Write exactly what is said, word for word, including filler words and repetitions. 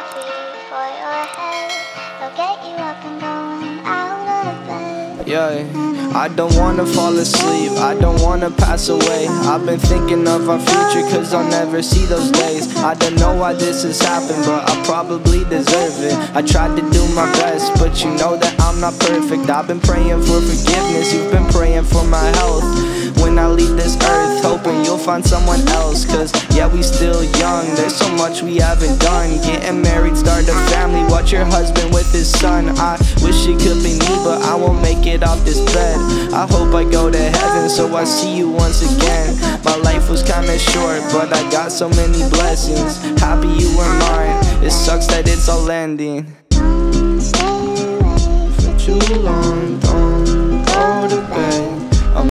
coffee for your head. I'll get you up and going out of bed. Yeah, I don't wanna fall asleep, I don't wanna pass away. I've been thinking of our future cause I'll never see those days. I don't know why this has happened, but I probably deserve it. I tried to do my best, but you know that I'm not perfect. I've been praying for forgiveness, you've been praying for my health. When I leave this earth, hoping you'll find someone else. Cause yeah, we still young, there's so much we haven't done. Getting married, start a family, watch your husband with his son. I wish it could be me, but I won't make it off this bed. I hope I go to heaven, so I see you once again. My life was kinda short, but I got so many blessings. Happy you were mine, it sucks that it's all ending. Don't stay away For too long.